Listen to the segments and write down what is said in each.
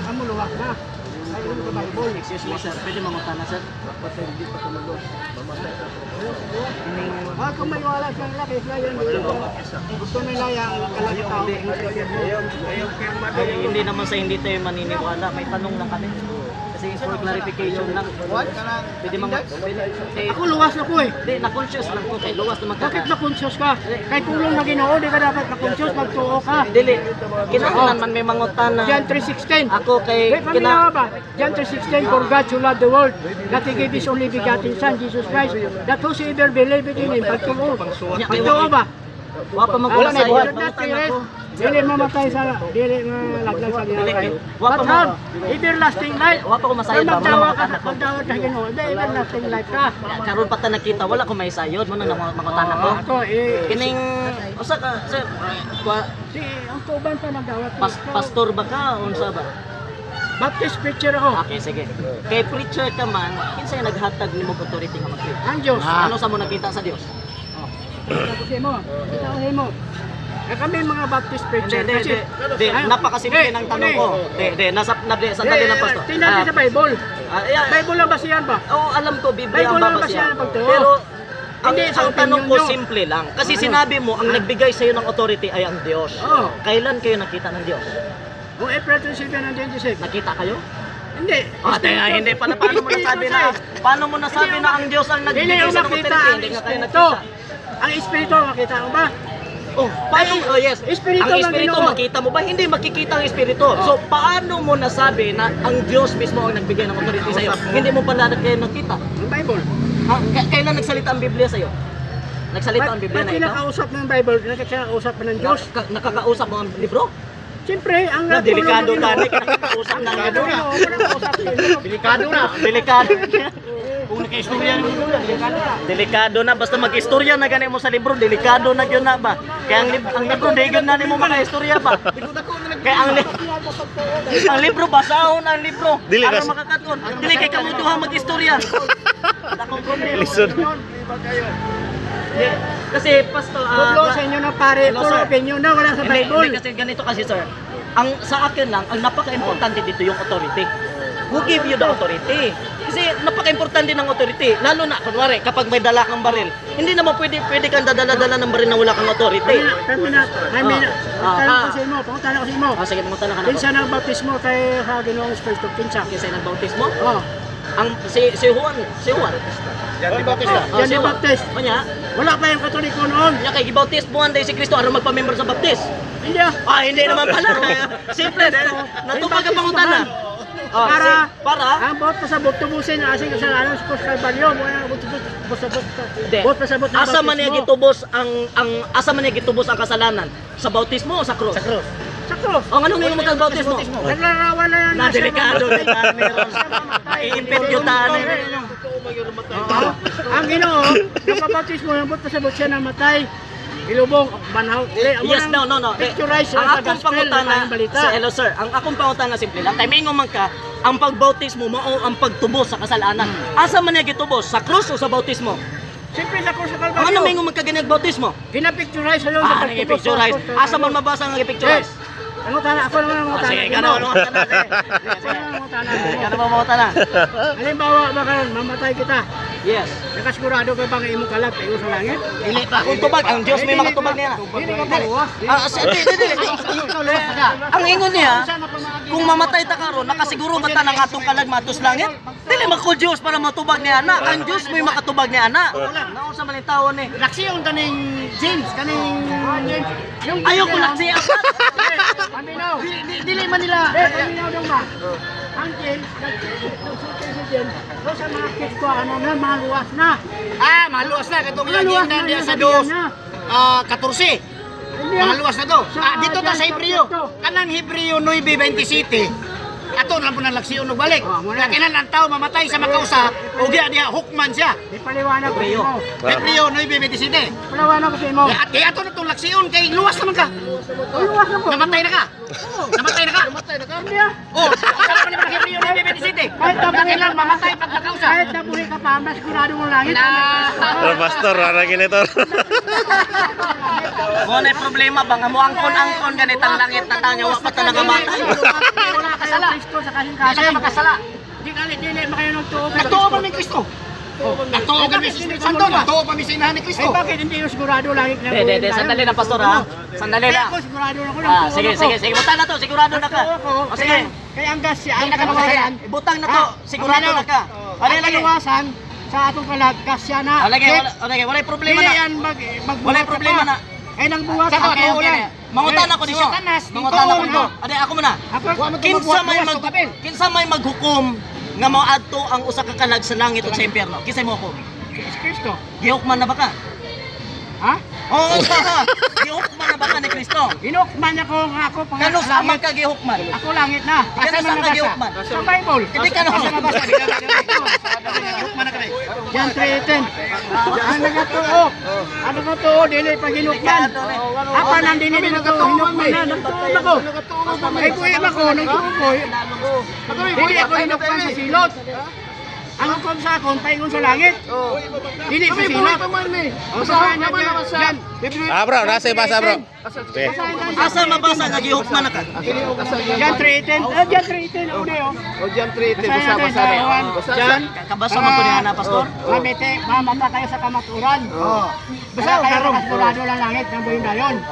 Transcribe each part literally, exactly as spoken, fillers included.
kamo luwak na. Ay, ano ka Bible? Excuse me sir, pwede mamutan na sir? Dapat hindi pa tumulo. Mamatay ka. Ah, kung may wala siyang laki, yan. Gusto nila yung kalagitao. Ay, hindi naman sa hindi tayo maniniwala. May tanong lang kami. Kasi for clarification lang. What? Kanang Pwede mga... Pwede, Ako luwas na ko eh. Hindi, na-conscious lang ko. Kay luwas naman ka. Bakit na-conscious ka? Kay tulong na Ginoo, di ka dapat na-conscious, magtuo ka. Dili. Kinahanglan man may mangutan na... John three sixteen. Ako kay... Wait, paminawa ba? John three sixteen, for God so loved the world, that He gave His only begotten Son, Jesus Christ, that whosoever believe in Him, pagtuo. Pagtuo ba? Wa pa Wala magkulang na sa buhat iyo. na tiris. Dili mamatay sa dili malaglag sa ginaway. Wa pa But mo. have everlasting life. Wa pa ko masayod ba? Magdawa Mga ka, anak ko. magdawa ka Ginoo. Hindi everlasting life ka. Karon pa ta nakita, wala ko may sayod. Muna na mangutan ako. Ah, Ako eh Kining... Usa ka... Sir, kwa- si ang tuban pa magdawa. pas, pastor ba ka? Unsa ba? Baptist preacher ako. Okay, sige. Kay preacher ka man, kinsa yung naghatag nimo authority nga mag-preach? Ang Diyos. Ano sa mo nakita sa Dios? Kasi mo, itaw mo. Eh kami mga Baptist preacher Hindi, kasi hindi, hindi. Napakasimple Eh, ng tanong eh. ko. Hindi, hindi. Nasa, nabi, sandali lang, pastor. Tingnan natin sa Bible. Ah, yeah. Bible lang ba siyan ba? Oo, alam ko, Biblia Bible ang lang ba babasya. siya ang pagtuo? Pero, ang, Hindi, sa ang tanong ko, opinion nyo. simple lang. Kasi Ano? sinabi mo, ang nagbigay sa iyo ng authority ay ang Diyos. Oo. Kailan kayo nakita ng Diyos? O April twenty-seven and twenty-six. Nakita kayo? Hindi. Ah, teka, hindi pa na. Paano mo nasabi na, paano mo nasabi na ang Diyos ang Hindi nagbigay yung sa ng nakita authority? ang Hindi nga kayo Espiritu. nakita. Ang Espiritu, makita mo ba? Oh, paano? Oh, yes. Espiritu ang ng Espiritu, Ginoo. makita mo ba? Hindi makikita ang Espiritu. So, paano mo nasabi na ang Diyos mismo ang nagbigay ng authority sa iyo? Hindi mo pala kayo nakita. Ang Bible. Ha? K- kailan nagsalita ang Biblia sa iyo? Nagsalita ang Biblia Pag na ito? kinakausap ng Bible, nakakausap pa ng Diyos. Ka- nakakausap mo ang libro? Siyempre, ang Na, delikado tulong ng na. Ginoo- Nakakausap ng Delikado libro. na. Kinakausap ng Ginoo. delikado na. Delikado. Kung naka-istorya mo muna, delikado na. Delikado na. Basta mag-istorya na ganit mo sa libro, delikado na yun na ba? Kaya ang, lib- ang libro, di yun na ni mo mga-istorya ba? Kaya ang, li- ang libro, basahon ang libro. Dili Para kas- makakaton. Dili kay kamutuhan mag-istorya. Dakong problema. Lisod. Di, kasi, pastor, ah, Pablo, sa inyo na pare, Hello, puro sir. opinion na, wala sa Hindi, Bible. hindi kasi ganito kasi sir. Ang sa akin lang, ang napaka-importante dito yung authority. Who give you the authority? Kasi napaka-importante ng authority. Lalo na, kunwari, kapag may dala kang baril, hindi naman pwede, pwede kang dadala-dala ng baril na wala kang authority. Kami na, kami na, Ah, kami ah. ko sa imo, pangutan ako sa imo. Ah, sige, pumunta na ka na Kinsa po. nang baptismo kay sa Ginoong Espiritu kinsa? Kasi nagbautismo. Oh, Ang, si, si Juan, si Juan. Yan di Bautista. Ah, John si the Juan. Baptist. Kanya, Wala pa yung Katoliko noon. kanya kay gibautismohan dahil si Kristo, ano magpa-member sa baptist? Hindi ah. Ah, hindi naman pala. Simple, eh. Natupag ang pangutan na. Ah, Para, si- para, ang bot pasabot tubusin ang asing kasalanan sa Cross Calvario, mo ang bot pasabot. Hindi. Bot pasabot ng Asa man niya baptismo. gitubos ang ang asa man niya gitubos ang kasalanan? Sa bautismo o sa krus? Sa cross. Sa cross. O ano nga magkabautismo? Naglarawan na yan. Na delikado na meron. Maiimpit yung tanin. Ang Ginoo, napabautismo yung bot pasabot siya na matay. Ilubong, banhaw. Yes, no, no, no. Eh, Picturize ang sa akong gospel, pangutana, ang balita. sa hello sir, ang akong pangutana simple lang. Timingon man ka, ang pagbautismo mao ang pagtubos sa kasalanan. Asa man niya gitubos? Sa krus o sa bautismo? Siyempre sa Cross Ang ano Calvario. mingon man ka ganyan bautismo? Pinapicturize sa yung Ah, nag-picturize. Asa man mabasa ang nag-picturize? Ano tana? Ako naman ang Ah, utana. sige, gano'n, ano ka na? Ako naman ang utana. Gano'n ba mo na? Halimbawa, baka mamatay kita. Yes. Nakasigurado ka bang imong kalat ay sa langit? Dili pa akong tubag, ang Diyos may makatubag niya. Hindi ka paluwas. Ah, sa di, di, di. Ang ingon niya, kung mamatay ta karon, nakasiguro ba ta nang atong kalag matos langit? Dili man ko Diyos para matubag ni ana. Ang Diyos may makatubag ni ana. Naon sa maling tawo ni. Laksi yung kaning James, kaning yung Ayaw ko lang siya. Aminaw. Dili man nila. Aminaw dong ba? Ang James, nagsulti si James. So sa mga kids ko, ano na, mga luwas na. Ah, maluwas na. Katong Mga lagi luwas na diya yung sa sabihan dos. na. Ah, katorse. Hindi, Mga ah. luwas na to. Sa Ah, dito ta sa John Hebreo. chapter two. Kanang Hebreo nine twenty-seven. Ato na po ng laksiyon og balik. Ah, muna. Kaya kinahanglan ang tao mamatay sa makausa o diya diya hukman siya. Ipaliwanag ko sa Hebreo. imo. Hebreo nine twenty-seven. Ipaliwanag ko sa imo. At kaya ato na tong laksiyon kay luwas naman ka. Ay, luwas na po. Namatay na ka. Namatay na ka. Namatay na ka. Hindi ah. Oh, kasama pa naman ang Hebreo nine twenty-seven. Kahit na buhay Kailangan mamatay pag makausa. Kahit na buhay ka pa, mas sigurado mo langit. Na. Pero pastor, wala ganito. Mo na problema bang mo angkon-angkon ganitang langit na tanga wa pa talaga matay. Wala kayo makasala. Kristo sa kasing kasing. Hindi ka makasala. Di kali dili makayo ng tuo. Natuo pa may Kristo. Natuo kami sa Espiritu Santo. Natuo pa may sa inahan ni Ay Kristo. bakit hindi yung sigurado langit na Hindi, hindi, sandali na, pastor, ha? Sandali Kaya na. ako sigurado na ako ng Ah, tuo sige, ako. sige, sige. Butang na to, sigurado na ka. Tuo ako. O sige. Kaya ang gas siya, ang Hindi na ka kalawasan. Butang na to, sigurado na ka. Ano Ang lagi? kalawasan sa atong kalag, gas siya na. O lagi, wala, o lagi, wala problema Dili na. yan mag magbuhat Wala ka problema pa. na. Ay nang buhat Saka, ako tuo ulan. na. Mangutan ako Si dito. Satanas, Mangutan ako tuo dito. na. Ade, ako muna. Ako Wa mo Kinsa tumabuhat may buwas mag o kapil. kinsa may maghukom nga maadto ang usa ka kalag sa langit ug sa impyerno? Kinsa mo hukom? si Kristo. Gihukman na ba ka? Ha? Oo, sa. Gihukman na ba ka ni Kristo? Inukman ako nga ako pang Kano sa man ka gihukman? Ako langit na. Kano Asa sa man ka nabasa? gihukman? Sa Bible. Hindi ka na. Asa nabasa? Hukman na kami. John three eighteen. Ano nga tuo? Ano nga tuo? Dili pa ginukman. Apa nang dili na to hinukman na. Nagtuo ako. Ay kuya ako nang tuo ko. Dili ako hinukman sa silot. Ang hukom sa akon, paingon sa langit. Dili sa silot. O sa kanya dyan. Ah bro, nasa ibasa bro. Okay. Asa mabasa nga gihukman na ka? John three eighteen. Ah, John three eighteen. Uli oh. O John three eighteen, Basa basa natin basa sa rin. Juan. Basa John. Kabasa man to niya na, pastor. Mamete, mamata kayo sa kamaturan. Basta kayo nakasigurado lang langit ng buhay na yun.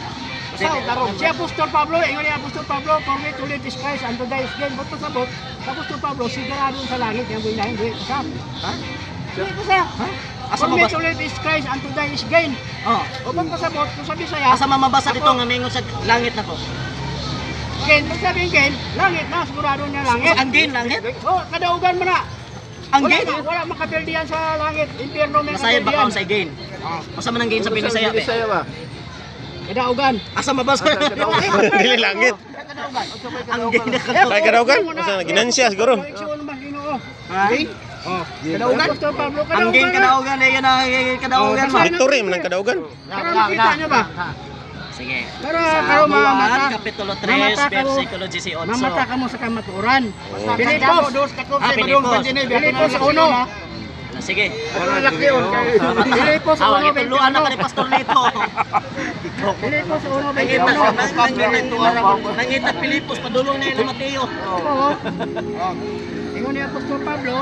Si Apostol Pablo, ingon ni Apostol Pablo, for me to live is Christ and to die is gain. Ba't pasabot? Sa Apostol Pablo, sigurado sa langit ng buhay na yun. Buhay pasap. Ha? Buhay pasap. Asa For me mabasa? to live is Christ and to die is gain. Oh. O ba't pasabot? Kung sabi saya, Asa mamabasa dito nga mingon sa langit na ko? gain. Pag sabihin gain, langit na, sigurado niya langit. Ang gain langit? O, kadaugan mo na. Ang Wala gain? na, wala makapildihan sa langit. Impierno may Masayad ba ka kapildihan. sa gain? Asa man ang gain sa Pinisaya? be? Bisaya ba? Kadaugan. Asa mabasa? Dili langit. Ang gain na ka. Ay kadaugan. Asa ginansya siguro. Koreksyon naman, Ginoo. Ha? Kadaugan? Apostol Pablo, Ang gain kadaugan eh yan ang kadaugan mo. Victory man ang kadaugan. Pero nakita nyo ba? Sige. Pero, Sa pero mamata. Juan, Kapitulo tres, Mamata ka mo. versikulo eighteen. Mamata ka mo sa kamaturan. Oh. Pilipos. Ah, Pilipos. Pilipos uno. Sige. Laki yun. Pilipos Awag uno. ituluan na ka ni Pastor Lito. Pilipos uno. Nangita uno. nangita Pilipos padulong ni Mateo. Oo. Ingon ni Apostol Pablo.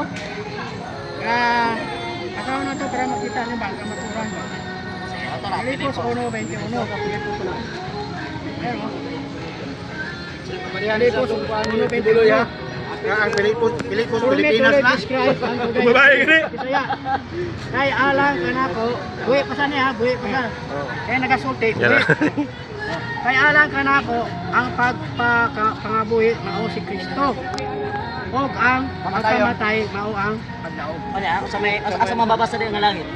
Ah, akaw na to para makita niyo ba ang kamaturan ba? Pilipos uno, twenty-one. Pero, Pilipos uno, twenty-one. Ang Pilipos, Pilipos, For me to Pilipinas live na. is Christ and to die Babae is gini. gain. Bisaya. Kay alang ka na ko. Buhi pa sa niya, buhi pa sa. Kaya nagasulti, buhi. Kay alang ka na ko, ang pagpapangabuhi mao si Kristo. Og ang pagkamatay mao ang pagdaog. Ano asa may asa mababasa din nga langit?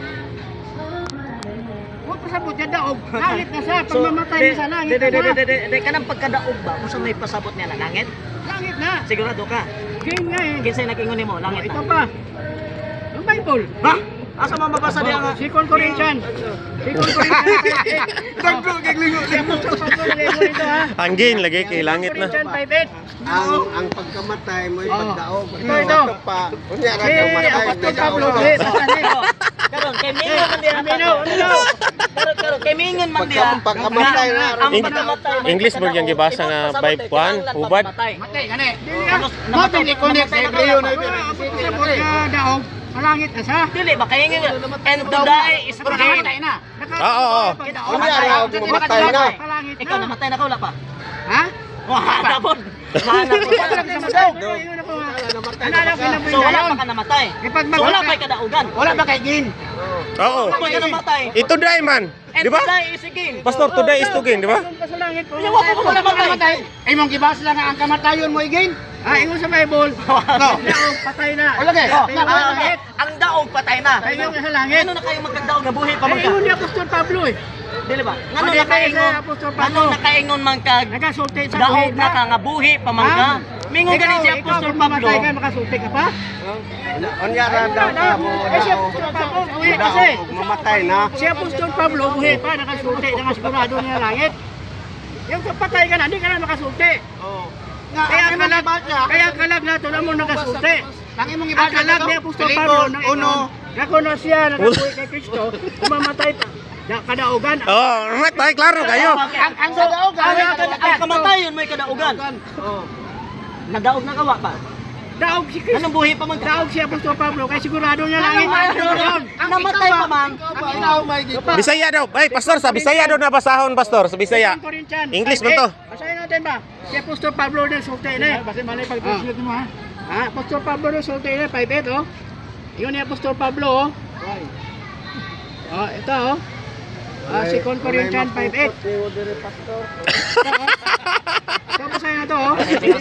Huwag pasabot niya daog. Langit na siya, pag mamatay niya sa langit de, de, de, na de, de, de, kanang pagkadaog ba? Kung sa may pasabot niya na langit? Langit na. Sigurado ka? Game nga eh. Kinsay nakingon nimo langit Ito na? pa. Ang Bible. Ha? Asa mababasa diya nga? Second Corinthians. Second Corinthians. Dagdo kay lingo. Ito ha. Ang gain lagi kay langit na. Corinthians five eight. Ang ang pagkamatay mo ay Oo. pagdaog. Ito, ito. Pa. Unya ra Si kang matay Apostol Pablo. daog. eh, basta niya. Karon kay mingon man diya. Aminaw, aminaw. Karon karon kay mingon man diya. Pagka- pagkamatay na. Ang Eng- pagkamatay. may English mo yung gibasa nga Ibang by pasabot, Juan, kailangan hubad. pagkamatay. Matay, gani. Dili ah. Namatay, Namatay, connect sa namatay na Hebreo daw. na Pasabot ka daog. Malangit na siya. Dili ba kay ngin and to die is to gain. Namatay na. Oo, oo. Unya ra mamatay na. Malangit Ikaw na. namatay na ka wala pa. Ha? Wala na po. Wala na po. Wala ka sa daog. Ano alam ko na So wala pa ka namatay. Ipag So wala pa ka kadaugan. Wala ba kay Gin? Oo. Wala pa ka namatay. Ito die man. And Di ba? to die is a gain. Pastor today is to gain, di ba? Sa langit po. Wala pa ka namatay. Ay mong gibasa lang ang kamatayon mo igin. Ah, ingon sa Bible. No. Daog, patay na. Wala kay. Oh, Patay na sa langit. ang daog patay na. Patay na sa langit. Ano na kayo magkagdaog nga buhi pa Ay, man ka? ingon ni Apostol Pablo eh. Dili ba? Ngano Pati na kayo kaingon? sa Apostol Pablo. Ngano na kaingon man kag Nagasulti sa daog buhay na ka nga buhi pa man ka? Mingon gani si Apostol Pablo. Ikaw, kung makasulti ka pa? Unya ra daw ka mo Eh, si Apostol Pablo, buhay kasi. daog mamatay na. Si Apostol Pablo, buhay pa, nakasulti, nakasigurado niya langit. Yung kapatay ka na, hindi ka na makasulti. Kaya ang kalag, kaya ang kalag nato na mo nakasulti. Ang imong Ang gibasa kalag ni Apostol Pablo, na uno. nakuno siya, nakabuhay kay Kristo, umamatay pa. Da- Kadaugan. Oh, namatay klaro kayo. Ang ang sa daog Ang, ang, ang kamatayon may kadaugan. Nadaog na kawa pa. Daog si Kristo. Anong buhi pa man Daog si Apostol Pablo kay sigurado niya langit. Namatay pa man. Bisaya daw. Ay, pastor, sa Bisaya daw na basahon, pastor, sa Bisaya. English man to. Basahin natin ba? Si Apostol Pablo ng sulti na. Basahin mali pag translate mo ha. Ah, Apostol Pablo ng sulti na five eight oh. Yun ni Apostol Pablo oh. Oh, ito oh. Ah, Second Corinthians five eight. Ito basahin na to oh.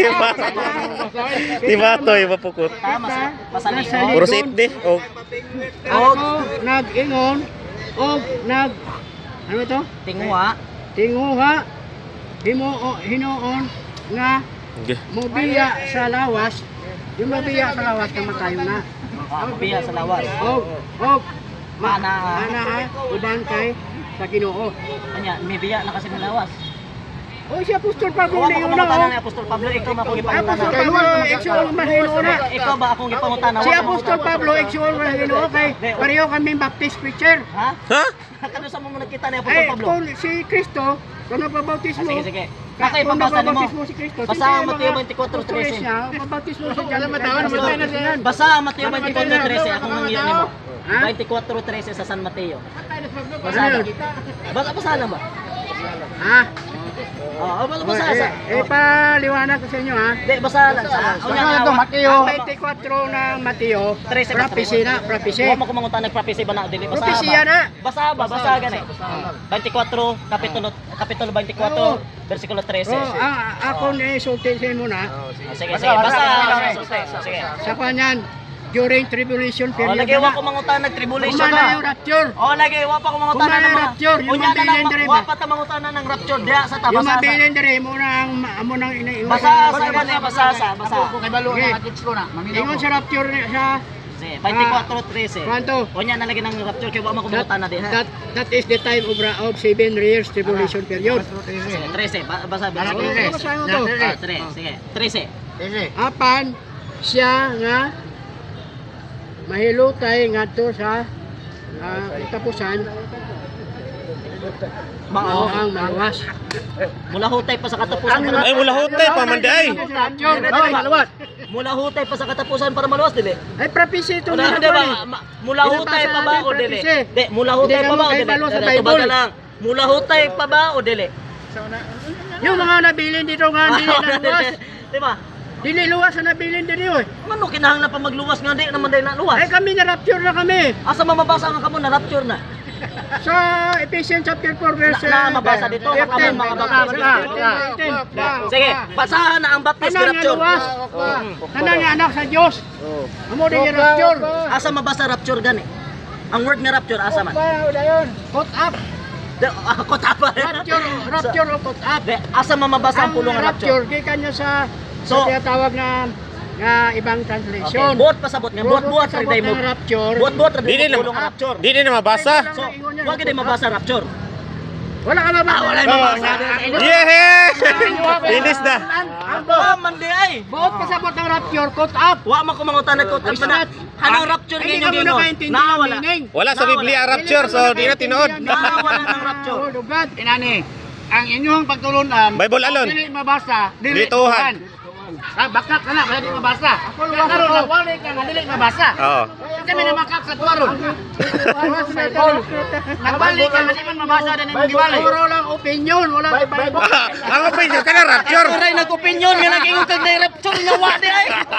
Diba to, iba pukot. Tama sa pasanin. Puro safe de. Oh. Ako nag-ingon og nag ano to? Tingwa. Tinguha himo hinuon nga Okay. mobiya sa lawas. Yung mobiya sa lawas kay matayo na. Biya sa lawas. Og og Mana. ana ha uban kay sa Ginoo. Kanya, may biya na kasi may lawas. O si Apostol Pablo Kawa na mo yun kumangutana na. ni Apostol Pablo, ikaw ma akong Apostol ipangutana. Pablo, actual man hinuon na. Ikaw ba akong ipangutana? Si Apostol Pablo, actual man hinuon kay pareho kami Baptist preacher. Ha? Ha? Kano sa mo nakita ni Apostol Ay, Pablo? kung si Kristo, kung nababautismo, Ah, sige, sige. ka- Bakit kung mabasa ni mo? nababautismo si Kristo, Basa siyempre, ang Mateo mga twenty-four thirteen. siya, mabautismo siya dyan. Namatay na siya yan. Basa ang Mateo twenty-four thirteen, akong nangiyo nimo. Ha? twenty-four thirteen sa San Mateo. Basa Ano na. yun? Basa basa na ba? Ha? Oo, basa basa. Eh, sa. eh, paliwanag ko sa inyo ha. Di basa lang sa. Unya Ano nga to, wa- Mateo? Ang twenty-four ng Mateo, Trece ka, prophecy na, prophecy. Wa mo ko mangutan nag-prophecy ba na dili basa. Prophecy ba? na. Basa ba? Basa gani. twenty-four kapitulo kapitulo twenty-four bersikulo thirteen. Oh, ang ako ni sulti sa mo na. Ah, sige sige basa. Sige. Sa kanyan, during tribulation Oh, period. lagi wa ko mangutan nag-tribulation Kumana yung ba? rapture. Oh, lagi wa pa ko mangutan Kumana na mga. rapture, yung Unya na mabilin lang diri wa ba? pa ta mangutan ng rapture diya sa Yung tabasa. mabilin diri mo na ang amo nang ina. Basa sa gani basa sa basa. Okay. Ingon sa rapture ni sa Sige, twenty-four thirteen. Kwanto? Unya na lagi ng rapture kay wa mo ko That, mangutan na di ha. that, that is the time of, of seven years tribulation period. Sige, thirteen. Ba- Basa basa. Ano basahin mo to? Ah, thirteen. Sige, thirteen. Apan siya nga mahilutay ngadto sa ah, tapusan mao ang maluwas. Mula hutay pa sa katapusan para Ay, mula hutay pa man di ay. Rapture, oh, maluwas. mula hutay pa sa katapusan para maluwas dili. Ay prophecy ito Wala na di ba? naman eh. Ma- Mula hutay pa ba o dili? Prophecy. Di, mula hutay Hindi pa ba naman o kayo dili? balo sa Ito Bible. ba lang? Mula hutay pa ba o dili? Yung mga nabilin dito nga dili na luwas. Di ba? Dili luwas na nabilin dito eh. Mano kinahanglan pa magluwas nga di naman dahil na luwas. Ay kami na rapture na kami. Asa mamabasa nga kamo na rapture na? Sa Ephesians chapter four verse Na- na mabasa dito, fifteen. mga baptist. fifteen. Sige, basahan na ang Baptist Tanan nga rapture. luwas. Tanan nga anak sa Dios. Amo din yung rapture. Asa mabasa rapture gani? Ang word nga rapture asa man? Caught up. Di- ah, Kotapa. Rapture, rapture o caught up. Di, asa mamabasa ang Ang pulong nga rapture? rapture, gikan niya sa So- sa tinatawag na nga ibang Okay, translation. buot pasabot nga, buot-buot sa day mo. ng rapture. Buot-buot ra Di day din mo na pulong nga rapture. Di din na mabasa. So, wag gid mabasa rapture. Wala ka mabasa. Ah, wala mabasa. Yeah! Finish na. Ang Ah, mandi ay. buot pasabot ng rapture, caught up. Wa man ko mangutan nag It's pa na. not- Hanang rapture Hindi ninyo ka mo gino. nakaintindi Na ng wala. meaning. Wala sa Biblia rapture, so di na tinuod. Nawala ng rapture. Word of God. Inani, ang inyong pagtulunan, Bible alon. dili mabasa, dili Dituhan. Ah, bakak ka na, kaya di mabasa. Karon na wala ka na dili mabasa. Oo. Kami na makak sa tuwaron. Nagbalik ka na di man mabasa din imong giwali. Puro lang opinion, wala Bible. Ang opinion ka na rapture. Aray nag-opinion nga nag-ingon kag na rapture nga wa di ay.